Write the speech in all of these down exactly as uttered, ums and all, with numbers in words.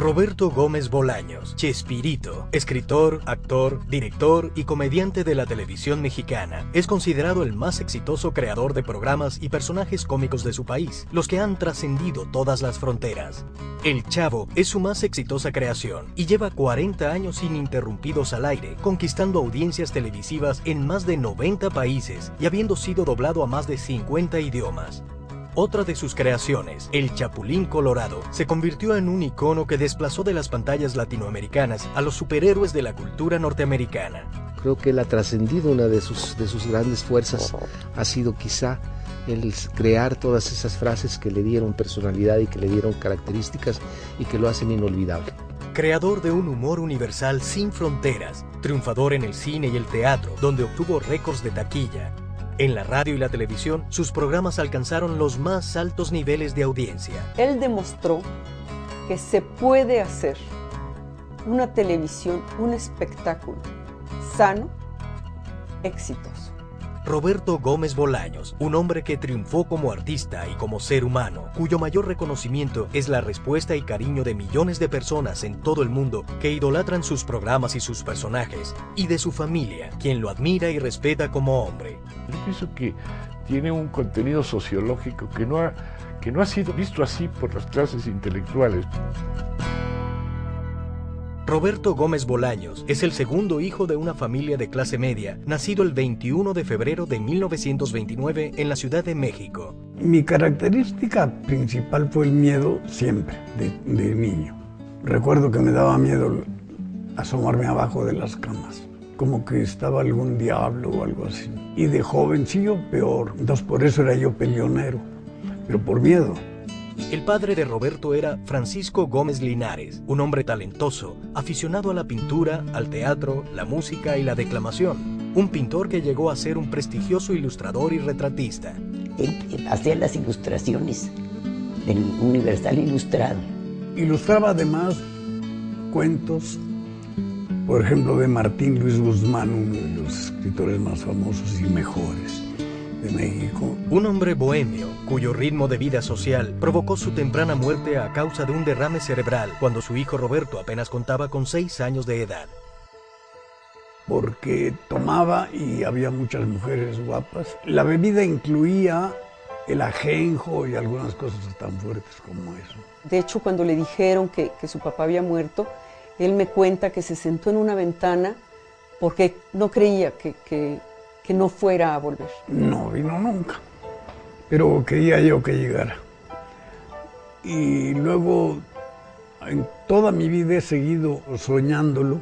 Roberto Gómez Bolaños, Chespirito, escritor, actor, director y comediante de la televisión mexicana. Es considerado el más exitoso creador de programas y personajes cómicos de su país, los que han trascendido todas las fronteras. El Chavo es su más exitosa creación y lleva cuarenta años ininterrumpidos al aire, conquistando audiencias televisivas en más de noventa países y habiendo sido doblado a más de cincuenta idiomas. Otra de sus creaciones, El Chapulín Colorado, se convirtió en un icono que desplazó de las pantallas latinoamericanas a los superhéroes de la cultura norteamericana. Creo que él ha trascendido. Una de sus, de sus grandes fuerzas ha sido quizá el crear todas esas frases que le dieron personalidad y que le dieron características y que lo hacen inolvidable. Creador de un humor universal sin fronteras, triunfador en el cine y el teatro, donde obtuvo récords de taquilla. En la radio y la televisión, sus programas alcanzaron los más altos niveles de audiencia. Él demostró que se puede hacer una televisión, un espectáculo sano, exitoso. Roberto Gómez Bolaños, un hombre que triunfó como artista y como ser humano, cuyo mayor reconocimiento es la respuesta y cariño de millones de personas en todo el mundo que idolatran sus programas y sus personajes, y de su familia, quien lo admira y respeta como hombre. Yo pienso que tiene un contenido sociológico que no ha, que no ha sido visto así por las clases intelectuales. Roberto Gómez Bolaños es el segundo hijo de una familia de clase media, nacido el veintiuno de febrero de mil novecientos veintinueve en la Ciudad de México. Mi característica principal fue el miedo siempre, de, de niño. Recuerdo que me daba miedo asomarme abajo de las camas, como que estaba algún diablo o algo así. Y de jovencillo peor, entonces por eso era yo peleonero, pero por miedo. El padre de Roberto era Francisco Gómez Linares, un hombre talentoso, aficionado a la pintura, al teatro, la música y la declamación. Un pintor que llegó a ser un prestigioso ilustrador y retratista. Él hacía las ilustraciones del Universal Ilustrado. Ilustraba además cuentos, por ejemplo, de Martín Luis Guzmán, uno de los escritores más famosos y mejores de México. Un hombre bohemio, cuyo ritmo de vida social provocó su temprana muerte a causa de un derrame cerebral cuando su hijo Roberto apenas contaba con seis años de edad. Porque tomaba y había muchas mujeres guapas. La bebida incluía el ajenjo y algunas cosas tan fuertes como eso. De hecho, cuando le dijeron que, que su papá había muerto, él me cuenta que se sentó en una ventana porque no creía que, que, que no fuera a volver. No vino nunca, pero quería yo que llegara. Y luego, en toda mi vida he seguido soñándolo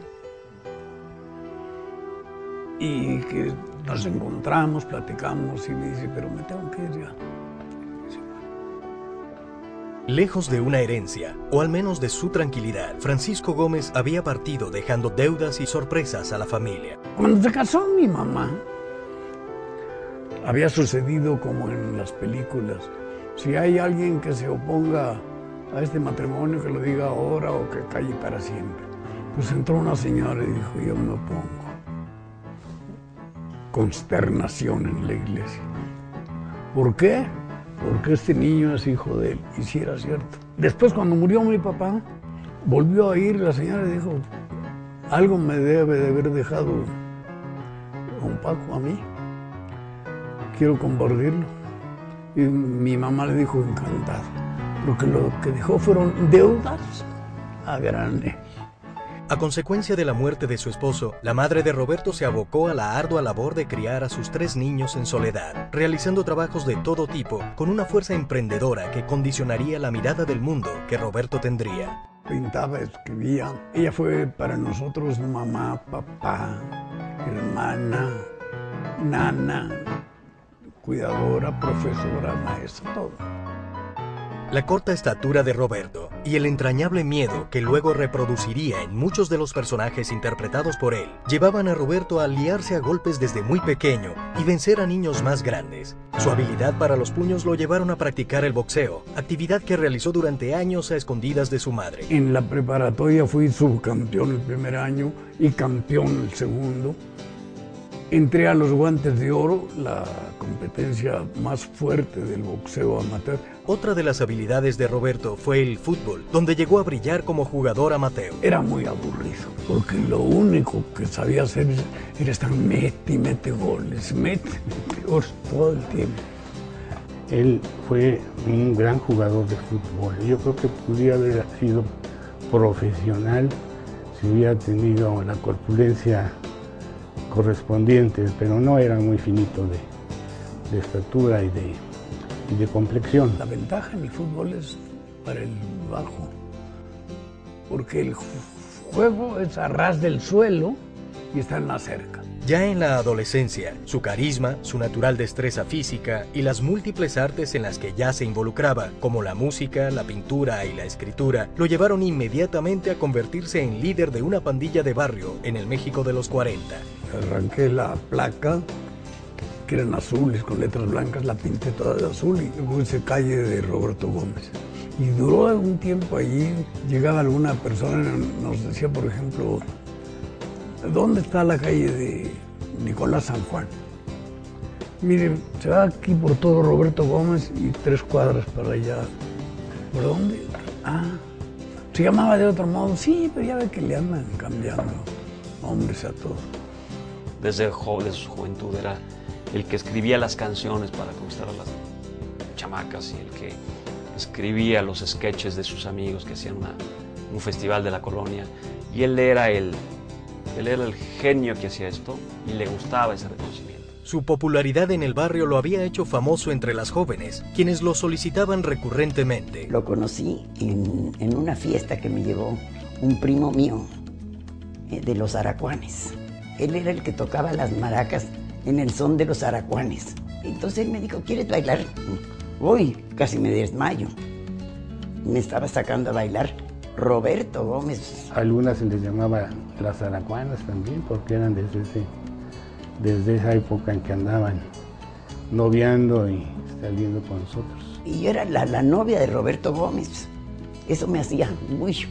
y que nos encontramos, platicamos y me dice, pero me tengo que ir ya. Lejos de una herencia, o al menos de su tranquilidad, Francisco Gómez había partido dejando deudas y sorpresas a la familia. Cuando se casó mi mamá, había sucedido como en las películas. Si hay alguien que se oponga a este matrimonio, que lo diga ahora o que calle para siempre. Pues entró una señora y dijo, yo me opongo. Consternación en la iglesia. ¿Por qué? Porque este niño es hijo de él, y si era cierto. Después, cuando murió mi papá, volvió a ir la señora y dijo, algo me debe de haber dejado don Paco a mí. Quiero compartirlo. Y mi mamá le dijo encantada, porque lo que dejó fueron deudas a grande. A consecuencia de la muerte de su esposo, la madre de Roberto se abocó a la ardua labor de criar a sus tres niños en soledad, realizando trabajos de todo tipo, con una fuerza emprendedora que condicionaría la mirada del mundo que Roberto tendría. Pintaba, escribía. Ella fue para nosotros mamá, papá, hermana, nana, cuidadora, profesora, maestra, todo. La corta estatura de Roberto y el entrañable miedo que luego reproduciría en muchos de los personajes interpretados por él, llevaban a Roberto a liarse a golpes desde muy pequeño y vencer a niños más grandes. Su habilidad para los puños lo llevaron a practicar el boxeo, actividad que realizó durante años a escondidas de su madre. En la preparatoria fui subcampeón el primer año y campeón el segundo. Entré a los Guantes de Oro, la competencia más fuerte del boxeo amateur. Otra de las habilidades de Roberto fue el fútbol, donde llegó a brillar como jugador amateur. Era muy aburrido, porque lo único que sabía hacer era estar mete y mete goles, mete, mete goles todo el tiempo. Él fue un gran jugador de fútbol. Yo creo que pudiera haber sido profesional si hubiera tenido la corpulencia correspondiente, pero no era muy finito de, de estatura y de, y de complexión. La ventaja en el fútbol es para el bajo, porque el juego es a ras del suelo y están más cerca. Ya en la adolescencia, su carisma, su natural destreza física y las múltiples artes en las que ya se involucraba, como la música, la pintura y la escritura, lo llevaron inmediatamente a convertirse en líder de una pandilla de barrio en el México de los cuarenta. Arranqué la placa, que eran azules con letras blancas, la pinté toda de azul y puse calle de Roberto Gómez. Y duró un tiempo allí, llegaba alguna persona y nos decía, por ejemplo, ¿dónde está la calle de Nicolás San Juan? Miren, se va aquí por todo Roberto Gómez y tres cuadras para allá. ¿Por dónde? Ah, se llamaba de otro modo. Sí, pero ya ve que le andan cambiando nombres a todo. Desde, jo desde su juventud era el que escribía las canciones para conquistar a las chamacas y el que escribía los sketches de sus amigos que hacían una, un festival de la colonia. Y él era el... Él era el genio que hacía esto y le gustaba ese reconocimiento. Su popularidad en el barrio lo había hecho famoso entre las jóvenes, quienes lo solicitaban recurrentemente. Lo conocí en, en una fiesta que me llevó un primo mío eh, de los Aracuanes. Él era el que tocaba las maracas en el son de los Aracuanes. Entonces él me dijo, ¿quieres bailar? Uy, casi me desmayo. Me estaba sacando a bailar Roberto Gómez. A algunas se les llamaba las aracuanas también, porque eran desde, ese, desde esa época en que andaban noviando y saliendo con nosotros. Y yo era la, la novia de Roberto Gómez. Eso me hacía, uy,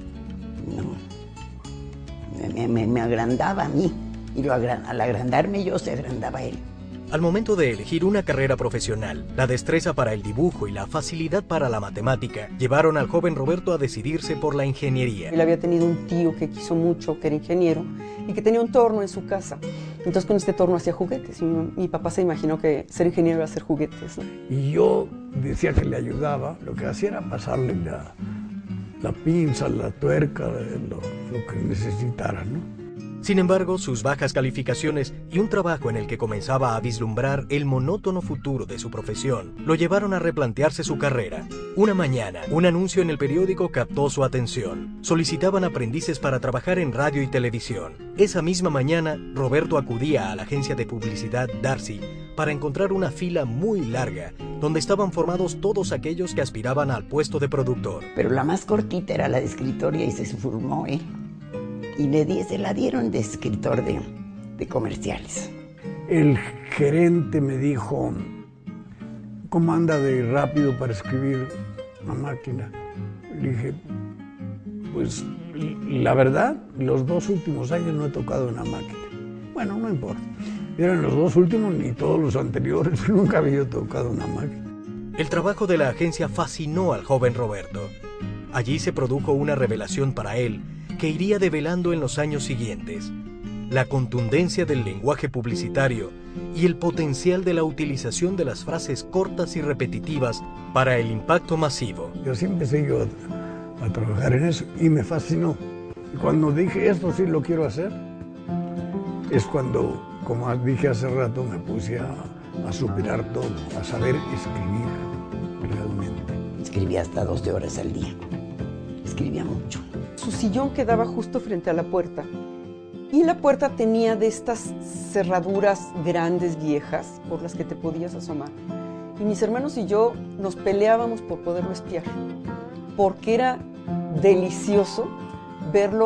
no, me, me, me agrandaba a mí. Y lo, al agrandarme yo, se agrandaba él. Al momento de elegir una carrera profesional, la destreza para el dibujo y la facilidad para la matemática llevaron al joven Roberto a decidirse por la ingeniería. Él había tenido un tío que quiso mucho, que era ingeniero, y que tenía un torno en su casa. Entonces con este torno hacía juguetes. Y mi, mi papá se imaginó que ser ingeniero era hacer juguetes, ¿no? Y yo decía que le ayudaba, lo que hacía era pasarle la, la pinza, la tuerca, lo, lo que necesitara, ¿no? Sin embargo, sus bajas calificaciones y un trabajo en el que comenzaba a vislumbrar el monótono futuro de su profesión lo llevaron a replantearse su carrera. Una mañana, un anuncio en el periódico captó su atención. Solicitaban aprendices para trabajar en radio y televisión. Esa misma mañana, Roberto acudía a la agencia de publicidad Darcy para encontrar una fila muy larga, donde estaban formados todos aquellos que aspiraban al puesto de productor. Pero la más cortita era la de escritoria y se formó, ¿eh? Y le di, se la dieron de escritor de, de comerciales. El gerente me dijo, ¿cómo anda de rápido para escribir una máquina? Le dije, pues la verdad, los dos últimos años no he tocado una máquina. Bueno, no importa. Eran los dos últimos ni todos los anteriores, nunca había tocado una máquina. El trabajo de la agencia fascinó al joven Roberto. Allí se produjo una revelación para él que iría develando en los años siguientes: la contundencia del lenguaje publicitario y el potencial de la utilización de las frases cortas y repetitivas para el impacto masivo. Y así empecé yo a, a trabajar en eso y me fascinó. Y cuando dije, esto sí lo quiero hacer, es cuando, como dije hace rato, me puse a, a superar todo, a saber escribir realmente. Escribía hasta doce horas al día. Escribía mucho. Su sillón quedaba justo frente a la puerta y la puerta tenía de estas cerraduras grandes, viejas, por las que te podías asomar. Y mis hermanos y yo nos peleábamos por poderlo espiar, porque era delicioso verlo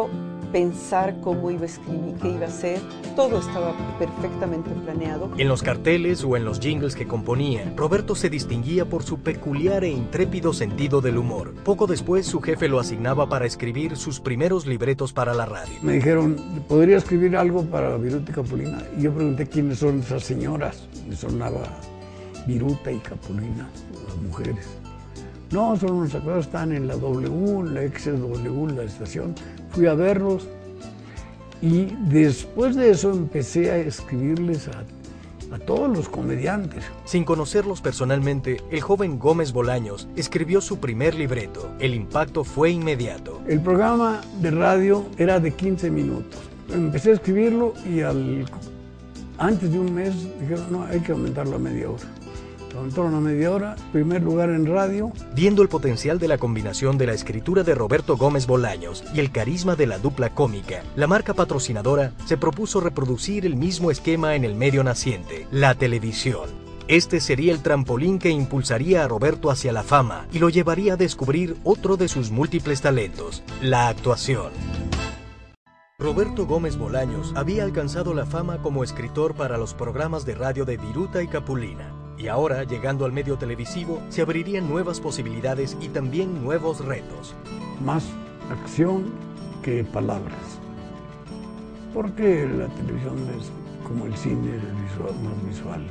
pensar cómo iba a escribir, qué iba a hacer. Todo estaba perfectamente planeado. En los carteles o en los jingles que componía, Roberto se distinguía por su peculiar e intrépido sentido del humor. Poco después, su jefe lo asignaba para escribir sus primeros libretos para la radio. Me dijeron, ¿podría escribir algo para Viruta y Capulina? Y yo pregunté quiénes son esas señoras. Me sonaba Viruta y Capulina, las mujeres. No, son unos actores, están en la W, la ex W, la estación. Fui a verlos y después de eso empecé a escribirles a, a todos los comediantes. Sin conocerlos personalmente, el joven Gómez Bolaños escribió su primer libreto. El impacto fue inmediato. El programa de radio era de quince minutos. Empecé a escribirlo y al, antes de un mes dijeron, no, hay que aumentarlo a media hora. Aumentaron a media hora, primer lugar en radio. Viendo el potencial de la combinación de la escritura de Roberto Gómez Bolaños y el carisma de la dupla cómica, la marca patrocinadora se propuso reproducir el mismo esquema en el medio naciente, la televisión. Este sería el trampolín que impulsaría a Roberto hacia la fama y lo llevaría a descubrir otro de sus múltiples talentos, la actuación. Roberto Gómez Bolaños había alcanzado la fama como escritor para los programas de radio de Viruta y Capulina. Y ahora, llegando al medio televisivo, se abrirían nuevas posibilidades y también nuevos retos. Más acción que palabras. Porque la televisión es como el cine, es visual, más visual,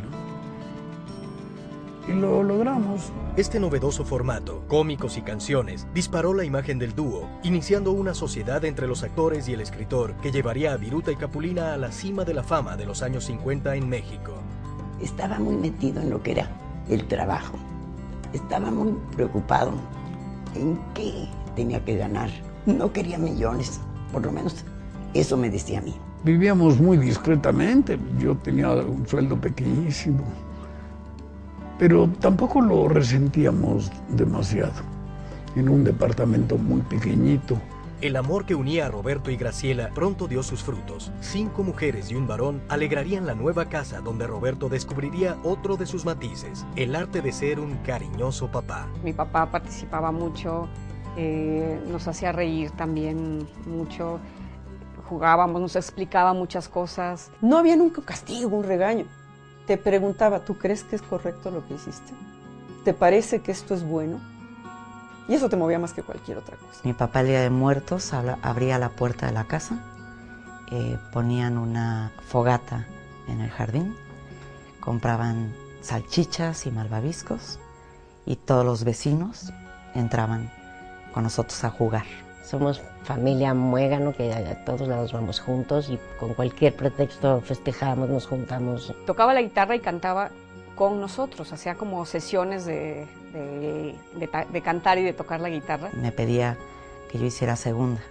¿no? Y lo logramos. Este novedoso formato, cómicos y canciones, disparó la imagen del dúo, iniciando una sociedad entre los actores y el escritor que llevaría a Viruta y Capulina a la cima de la fama de los años cincuenta en México. Estaba muy metido en lo que era el trabajo. Estaba muy preocupado en qué tenía que ganar. No quería millones, por lo menos eso me decía a mí. Vivíamos muy discretamente, yo tenía un sueldo pequeñísimo, pero tampoco lo resentíamos demasiado. En un departamento muy pequeñito. El amor que unía a Roberto y Graciela pronto dio sus frutos. Cinco mujeres y un varón alegrarían la nueva casa donde Roberto descubriría otro de sus matices, el arte de ser un cariñoso papá. Mi papá participaba mucho, eh, nos hacía reír también mucho, jugábamos, nos explicaba muchas cosas. No había nunca un castigo, un regaño. Te preguntaba, ¿tú crees que es correcto lo que hiciste? ¿Te parece que esto es bueno? Y eso te movía más que cualquier otra cosa. Mi papá el día de muertos abría la puerta de la casa, eh, ponían una fogata en el jardín, compraban salchichas y malvaviscos y todos los vecinos entraban con nosotros a jugar. Somos familia muégano, que a todos lados vamos juntos y con cualquier pretexto festejamos, nos juntamos. Tocaba la guitarra y cantaba con nosotros, hacía como sesiones de, de, de, de cantar y de tocar la guitarra. Me pedía que yo hiciera segunda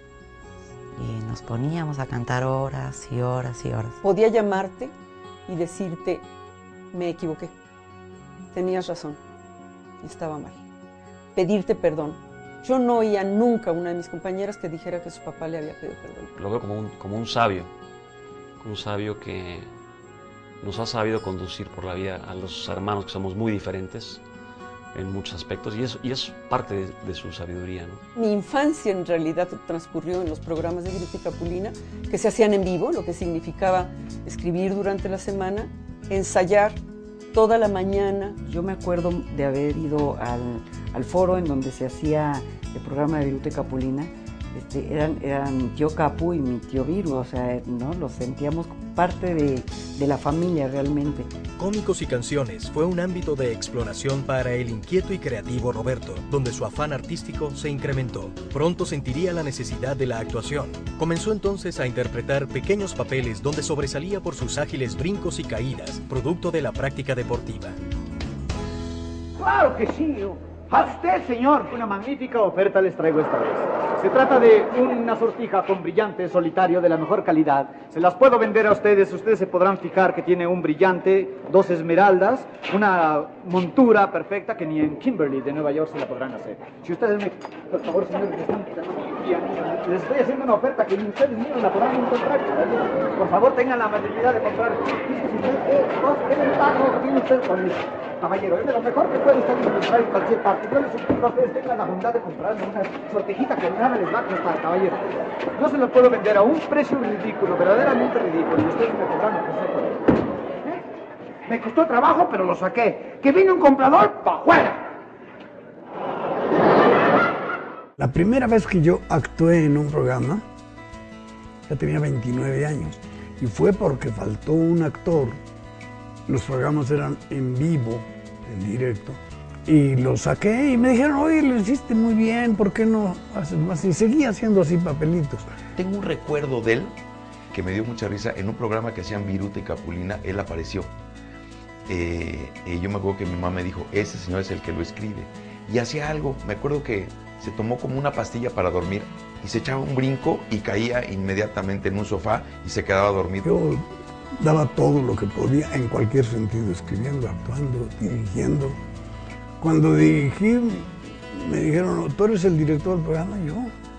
y nos poníamos a cantar horas y horas y horas. Podía llamarte y decirte, me equivoqué, tenías razón, estaba mal. Pedirte perdón. Yo no oía nunca a una de mis compañeras que dijera que su papá le había pedido perdón. Lo veo como un, como un sabio, un sabio que nos ha sabido conducir por la vida a los hermanos que somos muy diferentes en muchos aspectos y es, y es parte de, de su sabiduría, ¿no? Mi infancia en realidad transcurrió en los programas de Viruta y Capulina que se hacían en vivo, lo que significaba escribir durante la semana, ensayar toda la mañana. Yo me acuerdo de haber ido al, al foro en donde se hacía el programa de Viruta y Capulina. Este, eran, eran mi tío Capu y mi tío Viru, o sea, ¿no? Los sentíamos parte de, de la familia realmente. Cómicos y canciones fue un ámbito de exploración para el inquieto y creativo Roberto, donde su afán artístico se incrementó. Pronto sentiría la necesidad de la actuación. Comenzó entonces a interpretar pequeños papeles donde sobresalía por sus ágiles brincos y caídas, producto de la práctica deportiva. ¡Claro que sí! ¡A usted, señor! Una magnífica oferta les traigo esta vez. Se trata de una sortija con brillante solitario de la mejor calidad. Se las puedo vender a ustedes. Ustedes se podrán fijar que tiene un brillante, dos esmeraldas, una montura perfecta que ni en Kimberly de Nueva York se la podrán hacer. Si ustedes me... Por favor, señores, me están quitando mi día, niños. Les estoy haciendo una oferta que ni ustedes mismos la podrán encontrar. Por favor, tengan la amabilidad de comprar. Dice, si usted, eh, dos, ¿qué ventaja tiene usted con eso? Caballero, es de lo mejor que puede usted encontrar en cualquier parte. Yo les suplico a ustedes tengan la bondad de comprarme una sortijita que nada les va a costar, caballero. Yo se lo puedo vender a un precio ridículo, verdaderamente ridículo, y ustedes me cobran lo que sea por él. ¿Eh? Me costó trabajo, pero lo saqué. Que vine un comprador, pa' fuera. La primera vez que yo actué en un programa, ya tenía veintinueve años, y fue porque faltó un actor. Los programas eran en vivo, en directo, y lo saqué y me dijeron, oye, lo hiciste muy bien, ¿por qué no haces más? Y seguía haciendo así papelitos. Tengo un recuerdo de él que me dio mucha risa. En un programa que hacían Viruta y Capulina, él apareció. Eh, y yo me acuerdo que mi mamá me dijo, ese señor es el que lo escribe. Y hacía algo, me acuerdo que se tomó como una pastilla para dormir y se echaba un brinco y caía inmediatamente en un sofá y se quedaba dormido. Yo daba todo lo que podía en cualquier sentido, escribiendo, actuando, dirigiendo. Cuando dirigí, me dijeron, ¿tú eres el director del programa? Yo,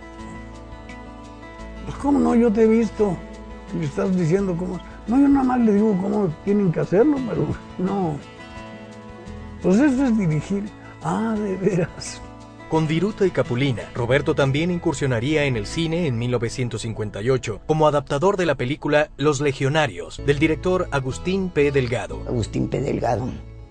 pues cómo no, yo te he visto, me estás diciendo cómo. No, yo nada más le digo cómo tienen que hacerlo, pero no. Pues eso es dirigir. Ah, de veras. Con Viruta y Capulina, Roberto también incursionaría en el cine en mil novecientos cincuenta y ocho como adaptador de la película Los Legionarios, del director Agustín P. Delgado. Agustín P. Delgado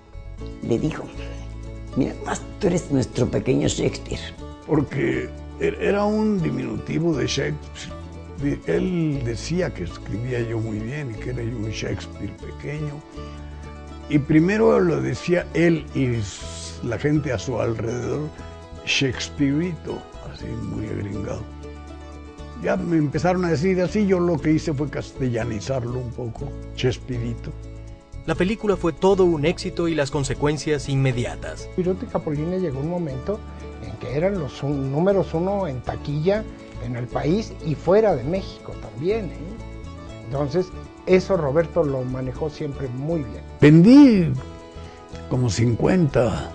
le dijo, mira, más tú eres nuestro pequeño Shakespeare. Porque era un diminutivo de Shakespeare. Él decía que escribía yo muy bien y que era yo un Shakespeare pequeño. Y primero lo decía él y la gente a su alrededor, Shakespeareito, así muy agringado. Ya me empezaron a decir así, yo lo que hice fue castellanizarlo un poco, Chespirito. La película fue todo un éxito y las consecuencias inmediatas. Viruta y Capulina llegó un momento en que eran los un, números uno en taquilla en el país y fuera de México también, ¿eh? Entonces, eso Roberto lo manejó siempre muy bien. Vendí como cincuenta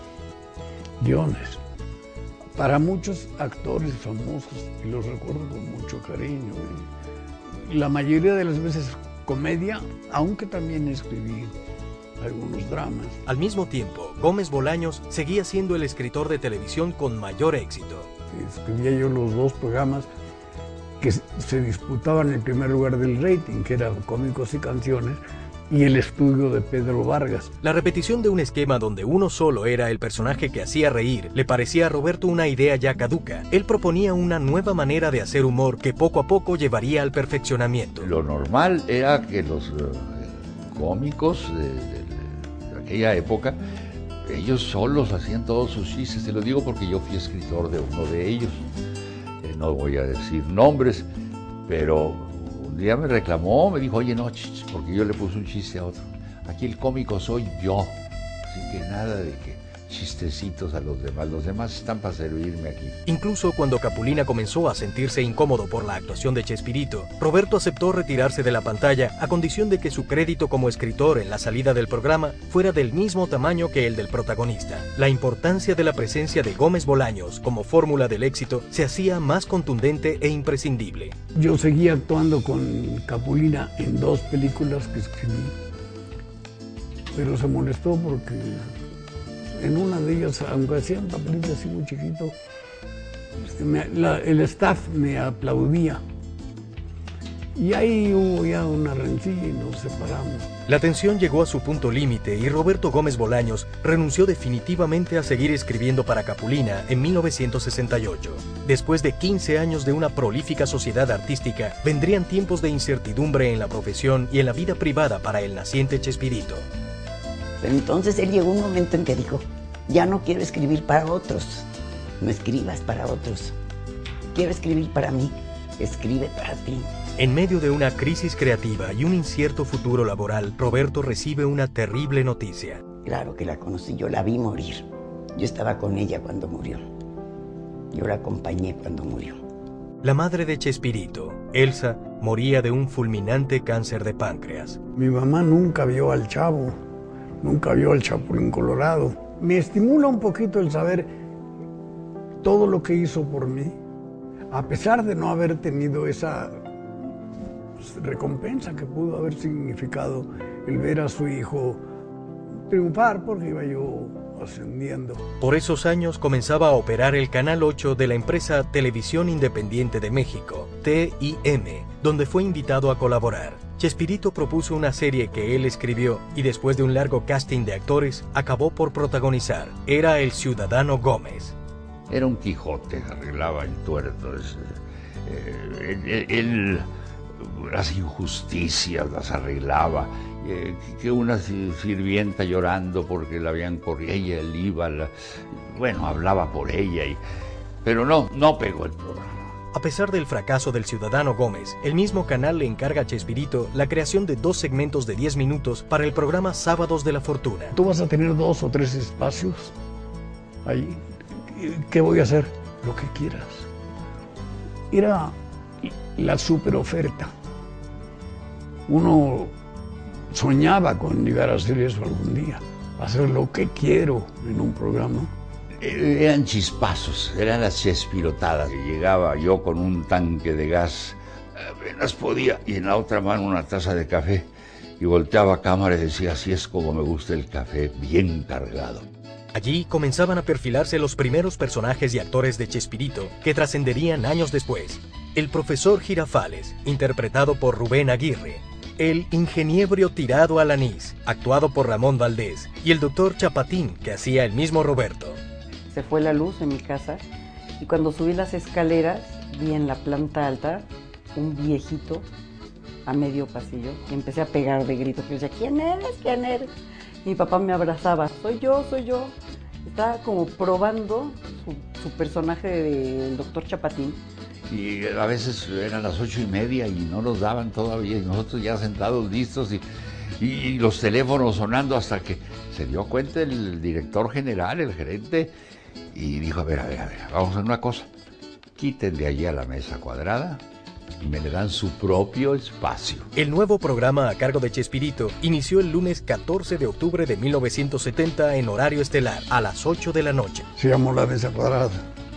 guiones para muchos actores famosos y los recuerdo con mucho cariño. Y la mayoría de las veces comedia, aunque también escribí algunos dramas. Al mismo tiempo, Gómez Bolaños seguía siendo el escritor de televisión con mayor éxito. Escribía yo los dos programas que se disputaban el primer lugar del rating, que eran Cómicos y Canciones, y El Estudio de Pedro Vargas. La repetición de un esquema donde uno solo era el personaje que hacía reír le parecía a Roberto una idea ya caduca. Él proponía una nueva manera de hacer humor que poco a poco llevaría al perfeccionamiento. Lo normal era que los uh, cómicos de, de, de aquella época, ellos solos hacían todos sus chistes. Te lo digo porque yo fui escritor de uno de ellos. Eh, no voy a decir nombres, pero un día me reclamó, me dijo, oye, no, ch, porque yo le puse un chiste a otro. Aquí el cómico soy yo, así que nada de que chistecitos a los demás. Los demás están para servirme aquí. Incluso cuando Capulina comenzó a sentirse incómodo por la actuación de Chespirito, Roberto aceptó retirarse de la pantalla a condición de que su crédito como escritor en la salida del programa fuera del mismo tamaño que el del protagonista. La importancia de la presencia de Gómez Bolaños como fórmula del éxito se hacía más contundente e imprescindible. Yo seguí actuando con Capulina en dos películas que escribí, pero se molestó porque en una de ellas, aunque hacía un papelito así muy chiquito, este, me, la, el staff me aplaudía. Y ahí hubo ya una rencilla y nos separamos. La tensión llegó a su punto límite y Roberto Gómez Bolaños renunció definitivamente a seguir escribiendo para Capulina en mil novecientos sesenta y ocho. Después de quince años de una prolífica sociedad artística, vendrían tiempos de incertidumbre en la profesión y en la vida privada para el naciente Chespirito. Pero entonces él llegó un momento en que dijo, ya no quiero escribir para otros, no escribas para otros, quiero escribir para mí, escribe para ti. En medio de una crisis creativa y un incierto futuro laboral, Roberto recibe una terrible noticia. Claro que la conocí, yo la vi morir, yo estaba con ella cuando murió, yo la acompañé cuando murió. La madre de Chespirito, Elsa, moría de un fulminante cáncer de páncreas. Mi mamá nunca vio al Chavo. Nunca vio al Chapulín Colorado. Me estimula un poquito el saber todo lo que hizo por mí, a pesar de no haber tenido esa recompensa que pudo haber significado el ver a su hijo triunfar porque iba yo ascendiendo. Por esos años comenzaba a operar el Canal ocho de la empresa Televisión Independiente de México, T I M, donde fue invitado a colaborar. Chespirito propuso una serie que él escribió y después de un largo casting de actores, acabó por protagonizar. Era El Ciudadano Gómez. Era un Quijote, arreglaba entuertos. Eh, él, él las injusticias las arreglaba. Eh, que una sirvienta llorando porque la habían corrido, ella él iba, la, bueno, hablaba por ella, y, pero no, no pegó el programa. A pesar del fracaso del Ciudadano Gómez, el mismo canal le encarga a Chespirito la creación de dos segmentos de diez minutos para el programa Sábados de la Fortuna. Tú vas a tener dos o tres espacios ahí. ¿Qué voy a hacer? Lo que quieras. Era la super oferta. Uno soñaba con llegar a hacer eso algún día, hacer lo que quiero en un programa. Eran chispazos, eran las chespirotadas. Llegaba yo con un tanque de gas, apenas podía, y en la otra mano una taza de café, y volteaba a cámara y decía, así es como me gusta el café, bien cargado. Allí comenzaban a perfilarse los primeros personajes y actores de Chespirito que trascenderían años después. El profesor Girafales, interpretado por Rubén Aguirre. El ingeniero tirado al anís, actuado por Ramón Valdés. Y el doctor Chapatín, que hacía el mismo Roberto. Se fue la luz en mi casa y cuando subí las escaleras vi en la planta alta un viejito a medio pasillo y empecé a pegar de grito. Que decía, ¿quién eres? ¿Quién eres? Mi papá me abrazaba, soy yo, soy yo. Estaba como probando su, su personaje del doctor Chapatín. Y a veces eran las ocho y media y no nos daban todavía, y nosotros ya sentados listos y, y los teléfonos sonando hasta que se dio cuenta el director general, el gerente, y dijo, a ver, a ver, a ver, vamos a hacer una cosa, quiten de allí a la mesa cuadrada y me le dan su propio espacio. El nuevo programa a cargo de Chespirito inició el lunes catorce de octubre de mil novecientos setenta en horario estelar, a las ocho de la noche. Se llamó La Mesa Cuadrada.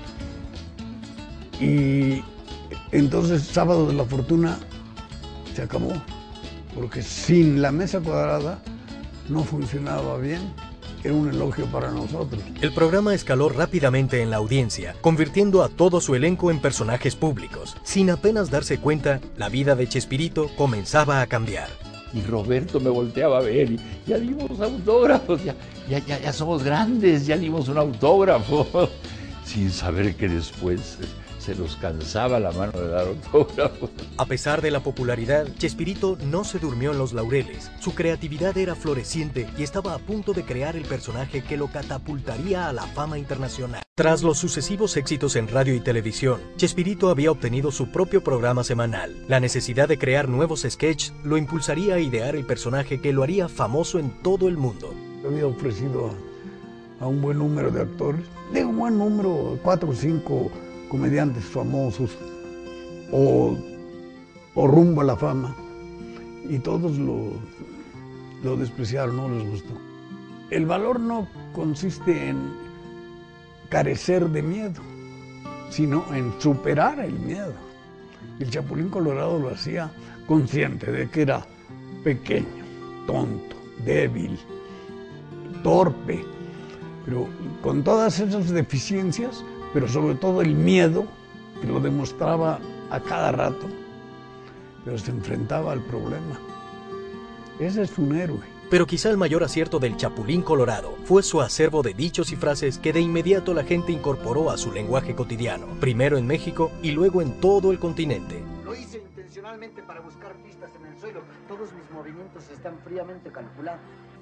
Y entonces Sábado de la Fortuna se acabó, porque sin La Mesa Cuadrada no funcionaba bien. Era un elogio para nosotros. El programa escaló rápidamente en la audiencia, convirtiendo a todo su elenco en personajes públicos. Sin apenas darse cuenta, la vida de Chespirito comenzaba a cambiar. Y Roberto me volteaba a ver y ya dimos autógrafos, ya, ya, ya, ya somos grandes, ya dimos un autógrafo, sin saber que después se nos cansaba la mano de dar autógrafos. A pesar de la popularidad, Chespirito no se durmió en los laureles. Su creatividad era floreciente y estaba a punto de crear el personaje que lo catapultaría a la fama internacional. Tras los sucesivos éxitos en radio y televisión, Chespirito había obtenido su propio programa semanal. La necesidad de crear nuevos sketches lo impulsaría a idear el personaje que lo haría famoso en todo el mundo. Había ofrecido a, a un buen número de actores, de un buen número, cuatro o cinco comediantes famosos o, o rumbo a la fama, y todos lo, lo despreciaron, no les gustó. El valor no consiste en carecer de miedo, sino en superar el miedo. El Chapulín Colorado lo hacía consciente de que era pequeño, tonto, débil, torpe, pero con todas esas deficiencias, pero sobre todo el miedo, que lo demostraba a cada rato, pero se enfrentaba al problema. Ese es un héroe. Pero quizá el mayor acierto del Chapulín Colorado fue su acervo de dichos y frases que de inmediato la gente incorporó a su lenguaje cotidiano, primero en México y luego en todo el continente. Lo hice intencionalmente para buscar pistas en el suelo. Todos mis movimientos están fríamente calculados.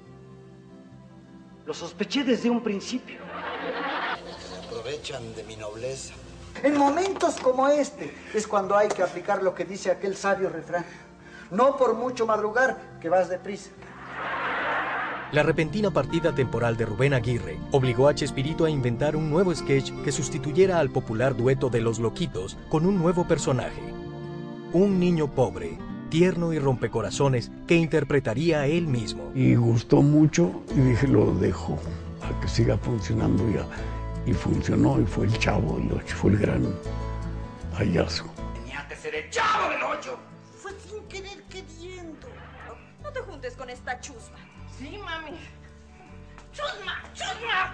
Lo sospeché desde un principio. Se aprovechan de mi nobleza. En momentos como este es cuando hay que aplicar lo que dice aquel sabio refrán. No por mucho madrugar, que vas deprisa. La repentina partida temporal de Rubén Aguirre obligó a Chespirito a inventar un nuevo sketch que sustituyera al popular dueto de Los Loquitos con un nuevo personaje. Un niño pobre, tierno y rompecorazones que interpretaría él mismo. Y gustó mucho y dije, lo dejo a que siga funcionando ya. Y funcionó, y fue el Chavo del Ocho, fue el gran hallazgo. Tenía que ser el Chavo del Ocho. Fue sin querer queriendo. No te juntes con esta chusma. Sí, mami. ¡Chusma! ¡Chusma!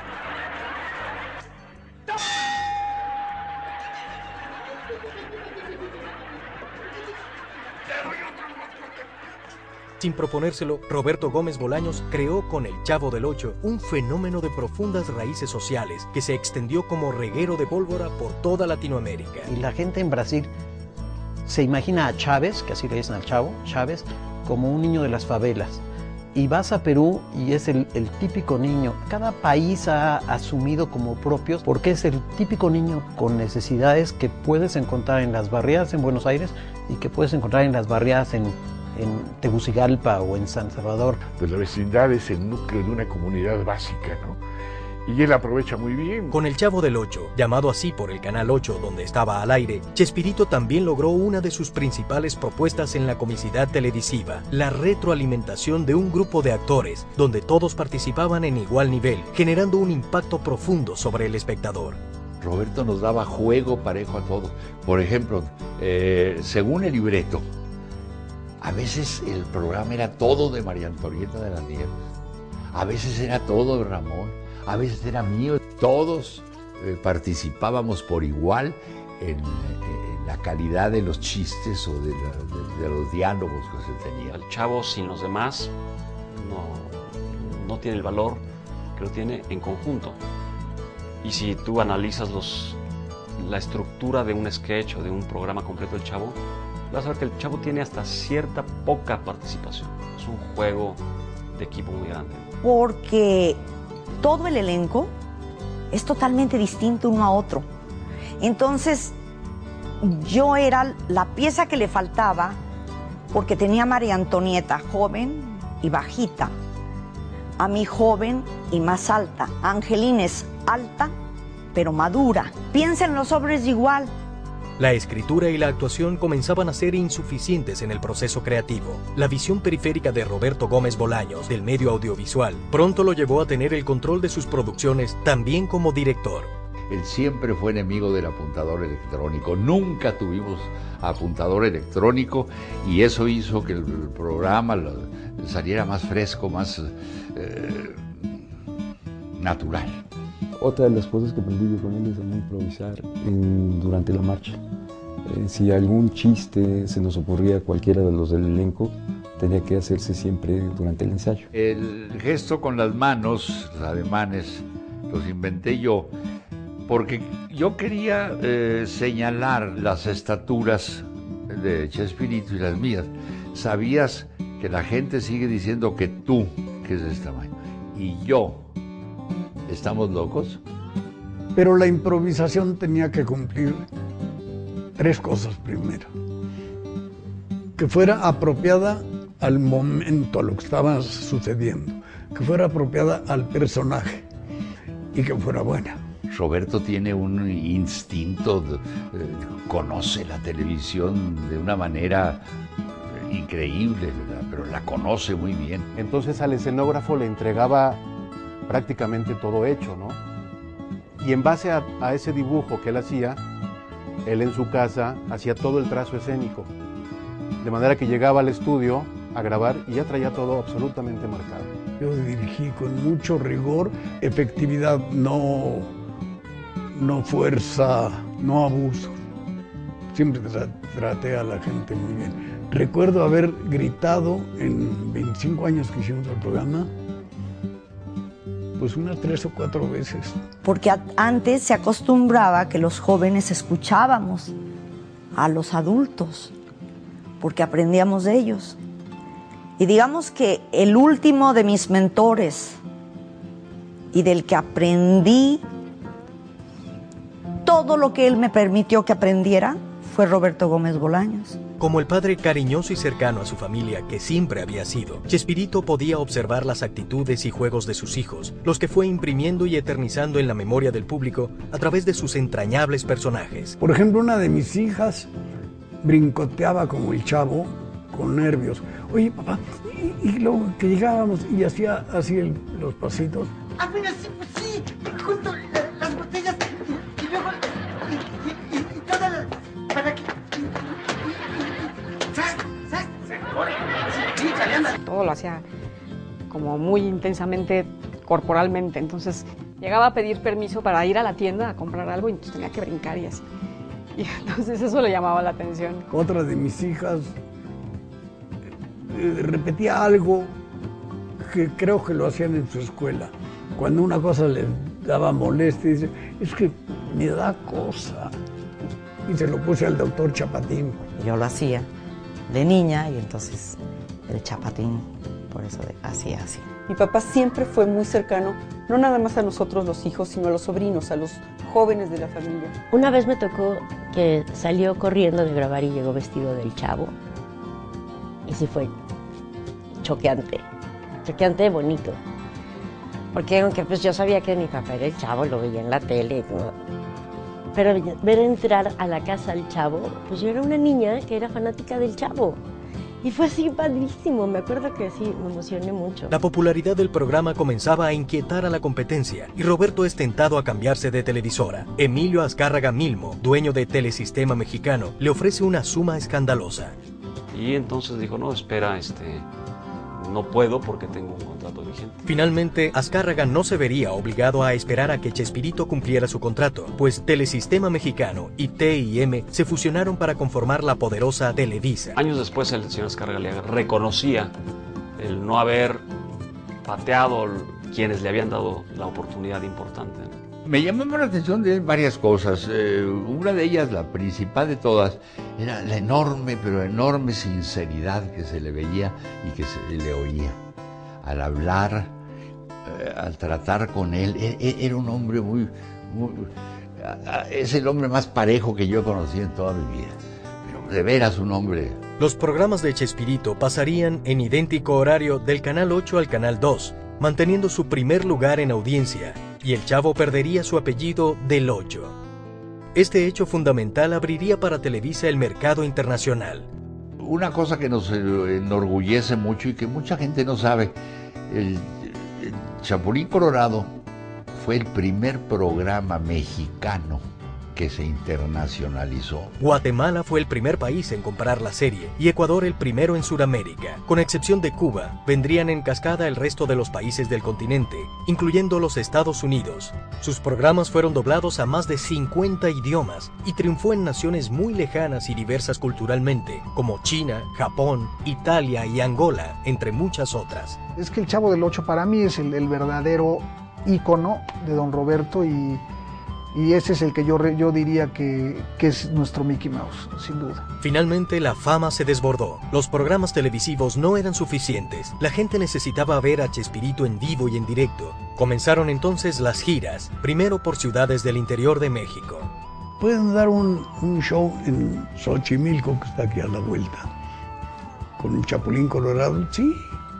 Sin proponérselo, Roberto Gómez Bolaños creó con El Chavo del Ocho un fenómeno de profundas raíces sociales que se extendió como reguero de pólvora por toda Latinoamérica. Y la gente en Brasil se imagina a Chávez, que así le dicen al Chavo, Chávez, como un niño de las favelas. Y vas a Perú y es el, el típico niño. Cada país ha asumido como propios porque es el típico niño con necesidades que puedes encontrar en las barriadas en Buenos Aires y que puedes encontrar en las barriadas en, en Tegucigalpa o en San Salvador. Pues la vecindad es el núcleo de una comunidad básica, ¿no? Y él aprovecha muy bien. Con El Chavo del Ocho, llamado así por el Canal ocho donde estaba al aire, Chespirito también logró una de sus principales propuestas en la comicidad televisiva, la retroalimentación de un grupo de actores, donde todos participaban en igual nivel, generando un impacto profundo sobre el espectador. Roberto nos daba juego parejo a todos. Por ejemplo, eh, según el libreto, a veces el programa era todo de María Antonieta de las Nieves, a veces era todo de Ramón, a veces era mío. Todos eh, participábamos por igual en, en la calidad de los chistes o de, la, de, de los diálogos que se tenían. El Chavo sin los demás no, no tiene el valor que lo tiene en conjunto. Y si tú analizas los, la estructura de un sketch o de un programa completo del Chavo, vas a ver que el Chavo tiene hasta cierta poca participación. Es un juego de equipo muy grande. Porque todo el elenco es totalmente distinto uno a otro. Entonces, yo era la pieza que le faltaba porque tenía a María Antonieta joven y bajita, a mí joven y más alta. Angelina es alta, pero madura. Piensen los hombres igual. La escritura y la actuación comenzaban a ser insuficientes en el proceso creativo. La visión periférica de Roberto Gómez Bolaños del medio audiovisual pronto lo llevó a tener el control de sus producciones también como director. Él siempre fue enemigo del apuntador electrónico. Nunca tuvimos apuntador electrónico y eso hizo que el programa saliera más fresco, más eh, natural. Otra de las cosas que aprendí con él es a no improvisar en, durante la marcha. Eh, si algún chiste se nos ocurría a cualquiera de los del elenco, tenía que hacerse siempre durante el ensayo. El gesto con las manos, los ademanes, los inventé yo, porque yo quería eh, señalar las estaturas de Chespirito y las mías. Sabías que la gente sigue diciendo que tú, que es de este tamaño, y yo, ¿estamos locos? Pero la improvisación tenía que cumplir tres cosas primero. Que fuera apropiada al momento, a lo que estaba sucediendo. Que fuera apropiada al personaje y que fuera buena. Roberto tiene un instinto, de, eh, conoce la televisión de una manera increíble, ¿verdad? Pero la conoce muy bien. Entonces al escenógrafo le entregaba prácticamente todo hecho, ¿no? Y en base a, a ese dibujo que él hacía, él en su casa hacía todo el trazo escénico. De manera que llegaba al estudio a grabar y ya traía todo absolutamente marcado. Yo dirigí con mucho rigor, efectividad, no, no fuerza, no abuso. Siempre tra traté a la gente muy bien. Recuerdo haber gritado en veinticinco años que hicimos el programa, pues unas tres o cuatro veces. Porque antes se acostumbraba que los jóvenes escuchábamos a los adultos, porque aprendíamos de ellos. Y digamos que el último de mis mentores y del que aprendí todo lo que él me permitió que aprendiera fue Roberto Gómez Bolaños. Como el padre cariñoso y cercano a su familia que siempre había sido, Chespirito podía observar las actitudes y juegos de sus hijos, los que fue imprimiendo y eternizando en la memoria del público a través de sus entrañables personajes. Por ejemplo, una de mis hijas brincoteaba como el Chavo, con nervios. Oye, papá, y, y luego que llegábamos y hacía así el, los pasitos. Ah, mira, sí, pues sí, junto la, las botellas y, y luego y, y, y, y todas las... para que... Todo lo hacía como muy intensamente corporalmente. Entonces llegaba a pedir permiso para ir a la tienda a comprar algo y entonces tenía que brincar y así. Y entonces eso le llamaba la atención. Otra de mis hijas eh, repetía algo que creo que lo hacían en su escuela. Cuando una cosa les daba molestia, dice, es que me da cosa. Y se lo puse al doctor Chapatín. Yo lo hacía de niña y entonces el Chapatín, por eso hacía así. Mi papá siempre fue muy cercano, no nada más a nosotros los hijos, sino a los sobrinos, a los jóvenes de la familia. Una vez me tocó que salió corriendo de grabar y llegó vestido del Chavo. Y sí fue choqueante, choqueante bonito. Porque aunque pues yo sabía que mi papá era el Chavo, lo veía en la tele, ¿no? Pero ver entrar a la casa al Chavo, pues yo era una niña que era fanática del Chavo. Y fue así padrísimo, me acuerdo que sí, me emocioné mucho. La popularidad del programa comenzaba a inquietar a la competencia y Roberto es tentado a cambiarse de televisora. Emilio Azcárraga Milmo, dueño de Telesistema Mexicano, le ofrece una suma escandalosa. Y entonces dijo, no, espera, este, no puedo porque tengo un contrato vigente. Finalmente, Azcárraga no se vería obligado a esperar a que Chespirito cumpliera su contrato, pues Telesistema Mexicano y T I M se fusionaron para conformar la poderosa Televisa. Años después el señor Azcárraga le reconocía el no haber pateado quienes le habían dado la oportunidad importante. Me llamaban la atención de varias cosas. Eh, una de ellas, la principal de todas, era la enorme, pero enorme sinceridad que se le veía y que se le oía. Al hablar, eh, al tratar con él, e e era un hombre muy, muy... Es el hombre más parejo que yo he conocido en toda mi vida. Pero de veras un hombre... Los programas de Chespirito pasarían en idéntico horario del Canal ocho al Canal dos, manteniendo su primer lugar en audiencia, y el Chavo perdería su apellido del ocho. Este hecho fundamental abriría para Televisa el mercado internacional. Una cosa que nos enorgullece mucho y que mucha gente no sabe, el, el Chapulín Colorado fue el primer programa mexicano que se internacionalizó. Guatemala fue el primer país en comprar la serie y Ecuador el primero en Sudamérica. Con excepción de Cuba, vendrían en cascada el resto de los países del continente, incluyendo los Estados Unidos. Sus programas fueron doblados a más de cincuenta idiomas y triunfó en naciones muy lejanas y diversas culturalmente, como China, Japón, Italia y Angola, entre muchas otras. Es que el Chavo del Ocho para mí es el, el verdadero ícono de don Roberto y... Y ese es el que yo, yo diría que, que es nuestro Mickey Mouse, sin duda. Finalmente la fama se desbordó. Los programas televisivos no eran suficientes. La gente necesitaba ver a Chespirito en vivo y en directo. Comenzaron entonces las giras, primero por ciudades del interior de México. Pueden dar un, un show en Xochimilco, que está aquí a la vuelta, con un Chapulín Colorado, sí.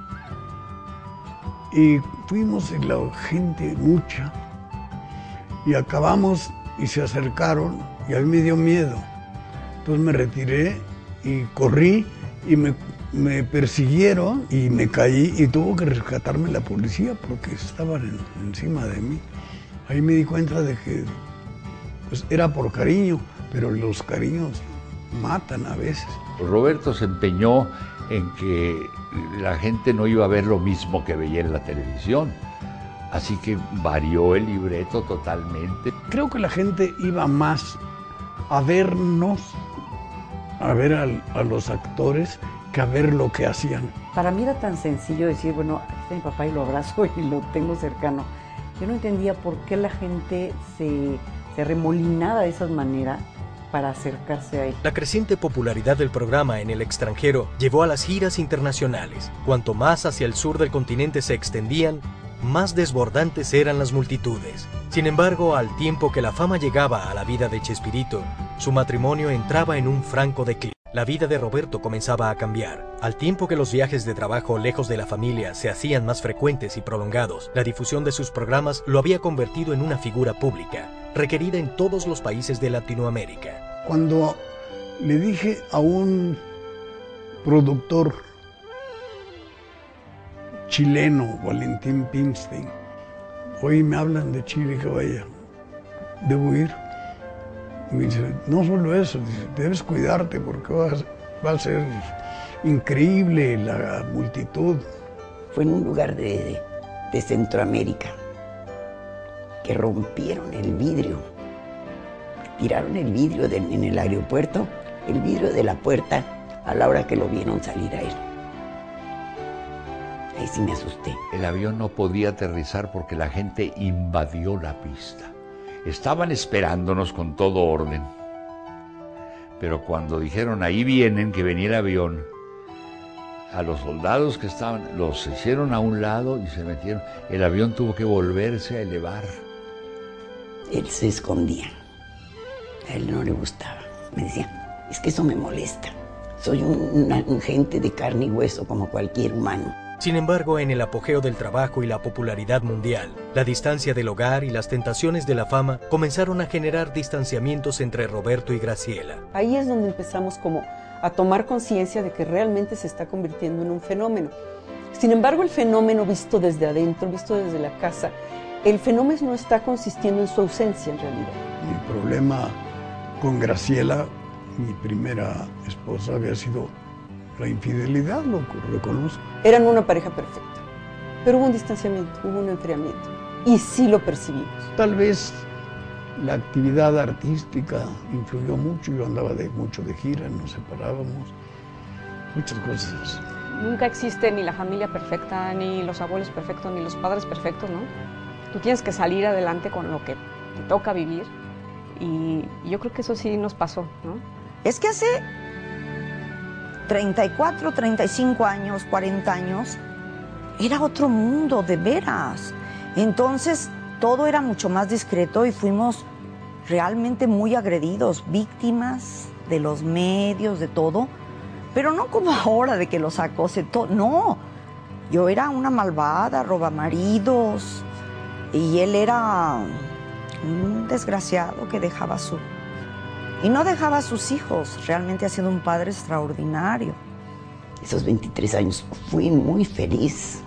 Y fuimos y la gente mucha. Y acabamos y se acercaron y a mí me dio miedo. Entonces me retiré y corrí y me, me persiguieron y me caí y tuvo que rescatarme la policía porque estaban en, encima de mí. Ahí me di cuenta de que pues, era por cariño, pero los cariños matan a veces. Roberto se empeñó en que la gente no iba a ver lo mismo que veía en la televisión. Así que varió el libreto totalmente. Creo que la gente iba más a vernos, a ver a, a los actores, que a ver lo que hacían. Para mí era tan sencillo decir, bueno, aquí está mi papá y lo abrazo y lo tengo cercano. Yo no entendía por qué la gente se, se remolinaba de esa manera para acercarse a él. La creciente popularidad del programa en el extranjero llevó a las giras internacionales. Cuanto más hacia el sur del continente se extendían, más desbordantes eran las multitudes. Sin embargo, al tiempo que la fama llegaba a la vida de Chespirito, su matrimonio entraba en un franco declive. La vida de Roberto comenzaba a cambiar. Al tiempo que los viajes de trabajo lejos de la familia se hacían más frecuentes y prolongados, la difusión de sus programas lo había convertido en una figura pública, requerida en todos los países de Latinoamérica. Cuando le dije a un productor chileno, Valentín Pimstein, hoy me hablan de Chile, que vaya, debo ir. Y me dice, no solo eso, dice, debes cuidarte porque va a, va a ser increíble la multitud. Fue en un lugar de, de Centroamérica, que rompieron el vidrio, tiraron el vidrio de, en el aeropuerto, el vidrio de la puerta a la hora que lo vieron salir a él. Ahí sí me asusté. El avión no podía aterrizar porque la gente invadió la pista. Estaban esperándonos con todo orden. Pero cuando dijeron, ahí vienen, que venía el avión, a los soldados que estaban, los hicieron a un lado y se metieron. El avión tuvo que volverse a elevar. Él se escondía. A él no le gustaba. Me decía, es que eso me molesta. Soy un, una, un gente de carne y hueso como cualquier humano. Sin embargo, en el apogeo del trabajo y la popularidad mundial, la distancia del hogar y las tentaciones de la fama comenzaron a generar distanciamientos entre Roberto y Graciela. Ahí es donde empezamos como a tomar conciencia de que realmente se está convirtiendo en un fenómeno. Sin embargo, el fenómeno visto desde adentro, visto desde la casa, el fenómeno no está consistiendo en su ausencia en realidad. Mi problema con Graciela, mi primera esposa, había sido la infidelidad, lo reconozco. Eran una pareja perfecta, pero hubo un distanciamiento, hubo un enfriamiento, y sí lo percibimos. Tal vez la actividad artística influyó mucho, yo andaba de, mucho de gira, nos separábamos, muchas cosas. Nunca existe ni la familia perfecta, ni los abuelos perfectos, ni los padres perfectos, ¿no? Tú tienes que salir adelante con lo que te toca vivir, y yo creo que eso sí nos pasó, ¿no? Es que hace treinta y cuatro, treinta y cinco años, cuarenta años, era otro mundo, de veras. Entonces, todo era mucho más discreto y fuimos realmente muy agredidos, víctimas de los medios, de todo, pero no como ahora de que los acose todo, no. Yo era una malvada, robamaridos, y él era un desgraciado que dejaba su... Y no dejaba a sus hijos, realmente ha sido un padre extraordinario. Esos veintitrés años fui muy feliz.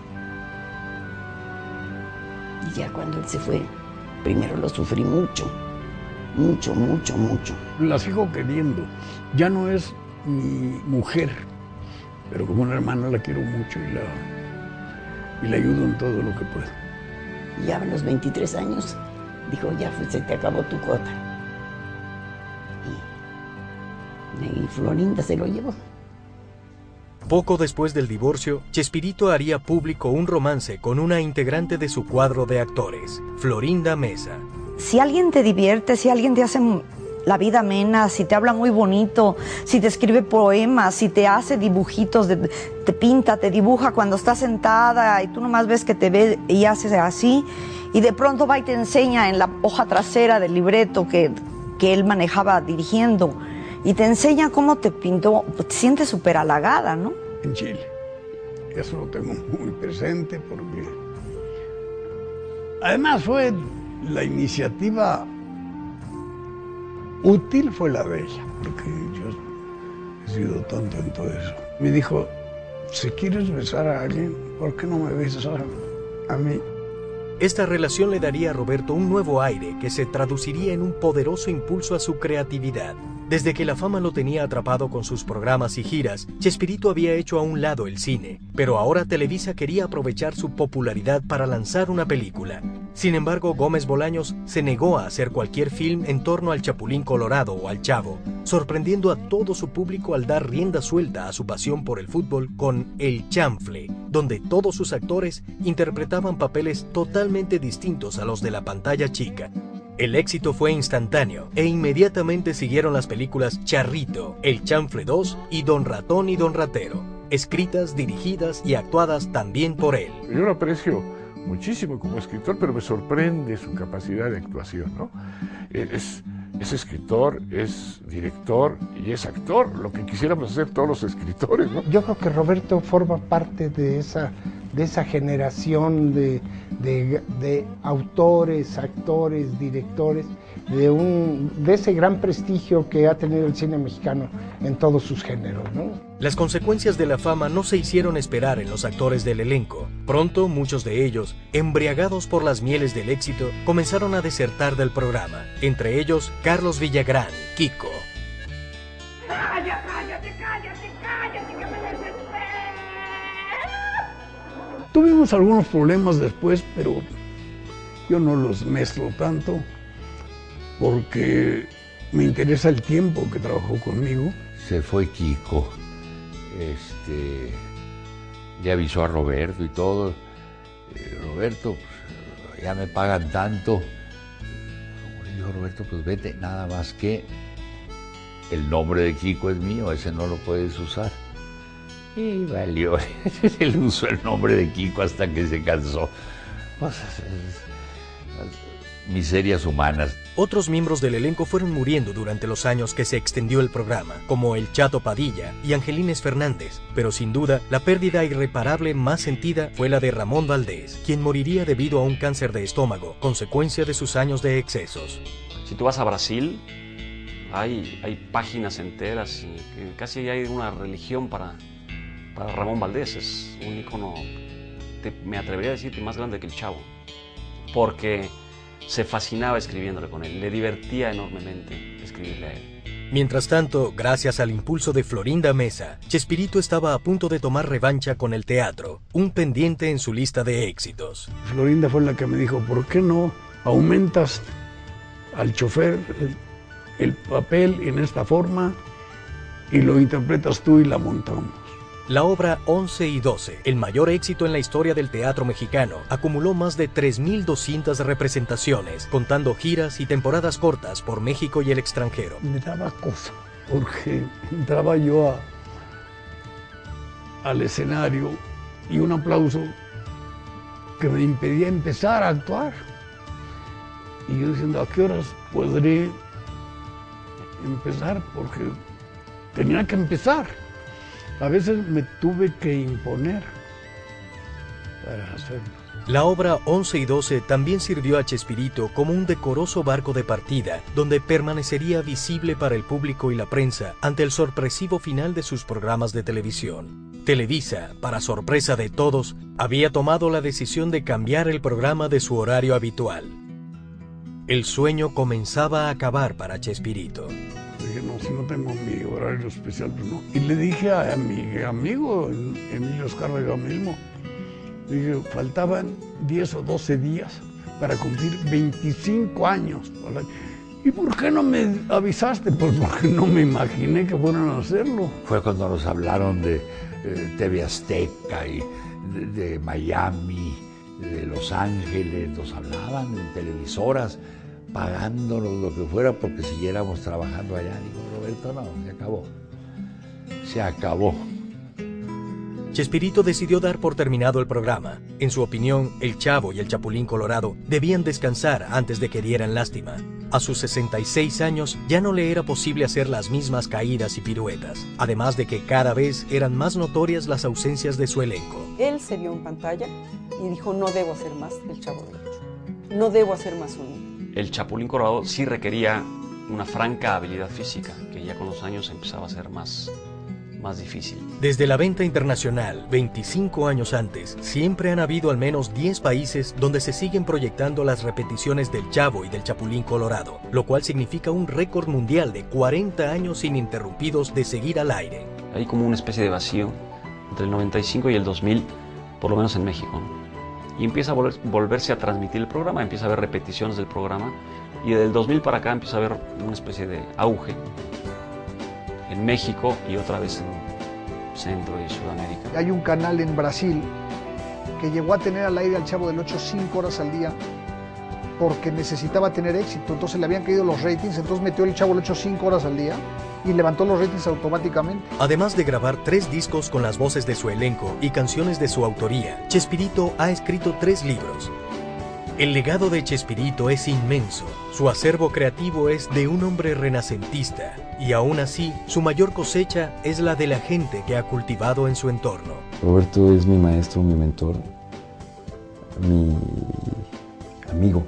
Y ya cuando él se fue, primero lo sufrí mucho, mucho, mucho, mucho. La sigo queriendo. Ya no es mi mujer, pero como una hermana la quiero mucho y la, y la ayudo en todo lo que puedo. Y ya a los veintitrés años, dijo, ya se te acabó tu cuota. Y Florinda se lo llevó. Poco después del divorcio, Chespirito haría público un romance con una integrante de su cuadro de actores, Florinda Mesa. Si alguien te divierte, si alguien te hace la vida amena, si te habla muy bonito, si te escribe poemas, si te hace dibujitos, de, te pinta, te dibuja cuando estás sentada y tú nomás ves que te ve y haces así, y de pronto va y te enseña en la hoja trasera del libreto que, que él manejaba dirigiendo, y te enseña cómo te pintó, te sientes súper halagada, ¿no? En Chile. Eso lo tengo muy presente porque... Además fue la iniciativa útil, fue la de ella, porque yo he sido tonto en todo eso. Me dijo, si quieres besar a alguien, ¿por qué no me besas a, a mí? Esta relación le daría a Roberto un nuevo aire que se traduciría en un poderoso impulso a su creatividad. Desde que la fama lo tenía atrapado con sus programas y giras, Chespirito había hecho a un lado el cine, pero ahora Televisa quería aprovechar su popularidad para lanzar una película. Sin embargo, Gómez Bolaños se negó a hacer cualquier film en torno al Chapulín Colorado o al Chavo, sorprendiendo a todo su público al dar rienda suelta a su pasión por el fútbol con El Chanfle, donde todos sus actores interpretaban papeles totalmente distintos a los de la pantalla chica. El éxito fue instantáneo e inmediatamente siguieron las películas Charrito, El Chanfle dos y Don Ratón y Don Ratero, escritas, dirigidas y actuadas también por él. Yo lo aprecio muchísimo como escritor, pero me sorprende su capacidad de actuación, ¿no? Es, es escritor, es director y es actor, lo que quisiéramos hacer todos los escritores, ¿no? Yo creo que Roberto forma parte de esa, de esa generación de, de, de autores, actores, directores, de, un, de ese gran prestigio que ha tenido el cine mexicano en todos sus géneros, ¿no? Las consecuencias de la fama no se hicieron esperar en los actores del elenco. Pronto, muchos de ellos, embriagados por las mieles del éxito, comenzaron a desertar del programa. Entre ellos, Carlos Villagrán, Kiko. ¡Cállate, cállate, cállate, cállate, que me desespero! Tuvimos algunos problemas después, pero yo no los mezclo tanto porque me interesa el tiempo que trabajó conmigo. Se fue Kiko, este, le avisó a Roberto y todo. Eh, Roberto, pues, ya me pagan tanto. Como le dijo Roberto, pues vete, nada más que el nombre de Kiko es mío, ese no lo puedes usar. Y valió, él usó el nombre de Kiko hasta que se cansó. Pues, miserias humanas. Otros miembros del elenco fueron muriendo durante los años que se extendió el programa, como el Chato Padilla y Angelines Fernández, pero sin duda la pérdida irreparable más sentida fue la de Ramón Valdés, quien moriría debido a un cáncer de estómago, consecuencia de sus años de excesos. Si tú vas a Brasil, hay, hay páginas enteras y casi hay una religión para, para Ramón Valdés. Es un ícono, te, me atrevería a decir que más grande que el Chavo, porque se fascinaba escribiéndole con él, le divertía enormemente escribirle a él. Mientras tanto, gracias al impulso de Florinda Mesa, Chespirito estaba a punto de tomar revancha con el teatro, un pendiente en su lista de éxitos. Florinda fue la que me dijo, ¿por qué no aumentas al chofer el, el papel en esta forma y lo interpretas tú y la montamos? La obra once y doce, el mayor éxito en la historia del teatro mexicano, acumuló más de tres mil doscientas representaciones, contando giras y temporadas cortas por México y el extranjero. Me daba cosa, porque entraba yo a, al escenario y un aplauso que me impedía empezar a actuar. Y yo diciendo, ¿a qué horas podré empezar? Porque tenía que empezar. A veces me tuve que imponer para hacerlo. La obra once y doce también sirvió a Chespirito como un decoroso barco de partida, donde permanecería visible para el público y la prensa ante el sorpresivo final de sus programas de televisión. Televisa, para sorpresa de todos, había tomado la decisión de cambiar el programa de su horario habitual. El sueño comenzaba a acabar para Chespirito. Dije, no, si no tengo mi horario especial, pues no. Y le dije a mi amigo, Emilio Escárraga mismo, dije, faltaban diez o doce días para cumplir veinticinco años. ¿Y por qué no me avisaste? Pues porque no me imaginé que fueran a hacerlo. Fue cuando nos hablaron de eh, T V Azteca y de, de Miami, de Los Ángeles, nos hablaban en televisoras, pagándonos lo que fuera porque siguiéramos trabajando allá. Digo, Roberto, no, se acabó. Se acabó. Chespirito decidió dar por terminado el programa. En su opinión, el Chavo y el Chapulín Colorado debían descansar antes de que dieran lástima. A sus sesenta y seis años ya no le era posible hacer las mismas caídas y piruetas, además de que cada vez eran más notorias las ausencias de su elenco. Él se vio en pantalla y dijo, no debo hacer más el Chavo del Ocho. No debo hacer más un... El Chapulín Colorado sí requería una franca habilidad física, que ya con los años empezaba a ser más, más difícil. Desde la venta internacional, veinticinco años antes, siempre han habido al menos diez países donde se siguen proyectando las repeticiones del Chavo y del Chapulín Colorado, lo cual significa un récord mundial de cuarenta años ininterrumpidos de seguir al aire. Hay como una especie de vacío entre el noventa y cinco y el dos mil, por lo menos en México, ¿no? Y empieza a volver, volverse a transmitir el programa, empieza a haber repeticiones del programa, y del dos mil para acá empieza a haber una especie de auge en México y otra vez en Centro y Sudamérica. Hay un canal en Brasil que llegó a tener al aire al Chavo del Ocho cinco horas al día porque necesitaba tener éxito, entonces le habían caído los ratings, entonces metió el Chavo del Ocho cinco horas al día y levantó los ratings automáticamente. Además de grabar tres discos con las voces de su elenco y canciones de su autoría, Chespirito ha escrito tres libros. El legado de Chespirito es inmenso, su acervo creativo es de un hombre renacentista, y aún así, su mayor cosecha es la de la gente que ha cultivado en su entorno. Roberto es mi maestro, mi mentor, mi amigo.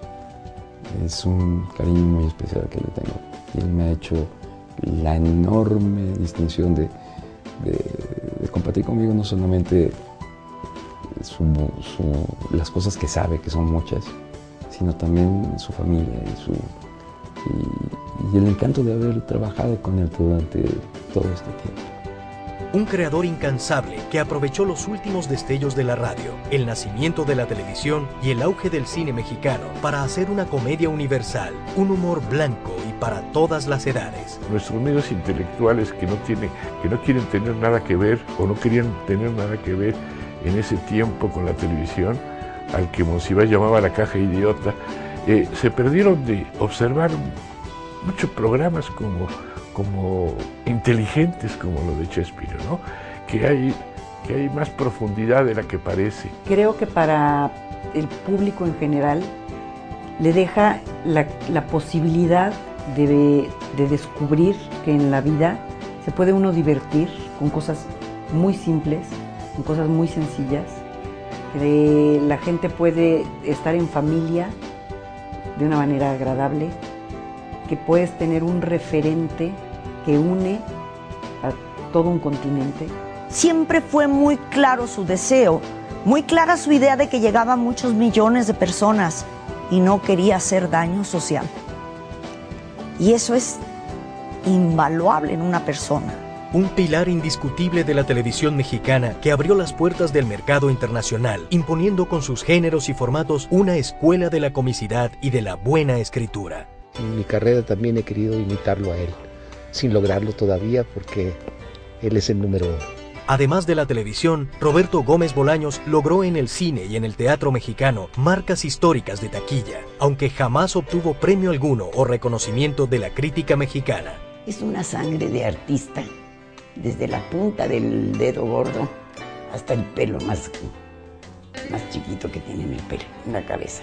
Es un cariño muy especial que le tengo. Él me ha hecho la enorme distinción de, de, de compartir conmigo no solamente su, su, las cosas que sabe, que son muchas, sino también su familia y, su, y, y el encanto de haber trabajado con él durante todo este tiempo. un creador incansable que aprovechó los últimos destellos de la radio, el nacimiento de la televisión y el auge del cine mexicano para hacer una comedia universal, un humor blanco y para todas las edades. Nuestros medios intelectuales que no, tiene, que no quieren tener nada que ver o no querían tener nada que ver en ese tiempo con la televisión, al que Monsiváis llamaba la caja idiota, eh, se perdieron de observar muchos programas como, como inteligentes como lo de Chespirito, ¿no? Que hay, que hay más profundidad de la que parece. Creo que para el público en general le deja la, la posibilidad de, de descubrir que en la vida se puede uno divertir con cosas muy simples, con cosas muy sencillas, que la gente puede estar en familia de una manera agradable, que puedes tener un referente que une a todo un continente. Siempre fue muy claro su deseo, muy clara su idea de que llegaba a muchos millones de personas y no quería hacer daño social. Y eso es invaluable en una persona. Un pilar indiscutible de la televisión mexicana que abrió las puertas del mercado internacional, imponiendo con sus géneros y formatos una escuela de la comicidad y de la buena escritura. En mi carrera también he querido imitarlo a él, sin lograrlo todavía porque él es el número uno. Además de la televisión, Roberto Gómez Bolaños logró en el cine y en el teatro mexicano marcas históricas de taquilla, aunque jamás obtuvo premio alguno o reconocimiento de la crítica mexicana. Es una sangre de artista, desde la punta del dedo gordo hasta el pelo más, más chiquito que tiene en el pelo, en la cabeza.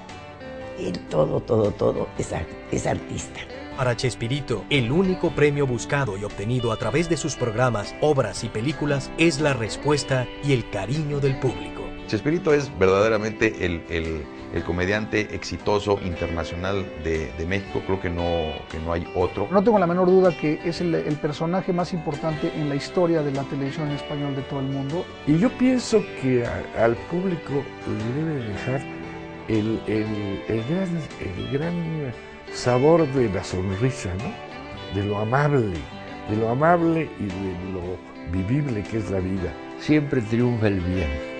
Él todo, todo, todo es, es artista. Para Chespirito, el único premio buscado y obtenido a través de sus programas, obras y películas es la respuesta y el cariño del público. Chespirito es verdaderamente el, el, el comediante exitoso internacional de, de México. Creo que no, que no hay otro. No tengo la menor duda que es el, el personaje más importante en la historia de la televisión en español de todo el mundo. Y yo pienso que a, al público le debe dejar el, el, el, gran, el gran sabor de la sonrisa, ¿no? De lo amable, de lo amable y de lo vivible que es la vida. Siempre triunfa el bien.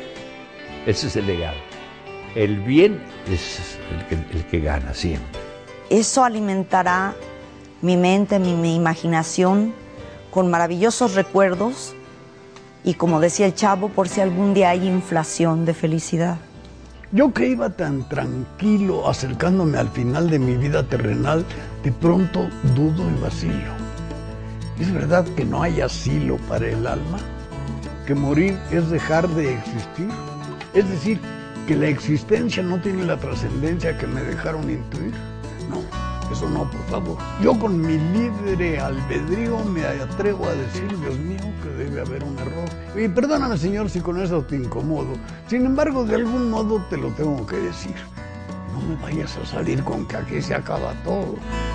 Ese es el legado. El bien es el que, el que gana siempre. Eso alimentará mi mente, mi, mi imaginación con maravillosos recuerdos y, como decía el Chavo, por si algún día hay inflación de felicidad. Yo que iba tan tranquilo acercándome al final de mi vida terrenal, de pronto dudo y vacilo. ¿Es verdad que no hay asilo para el alma? ¿Que morir es dejar de existir? Es decir, que la existencia no tiene la trascendencia que me dejaron intuir. No, eso no, por favor. Yo con mi libre albedrío me atrevo a decir, Dios mío, que debe haber un error. Y perdóname, Señor, si con eso te incomodo. Sin embargo, de algún modo te lo tengo que decir. No me vayas a salir con que aquí se acaba todo.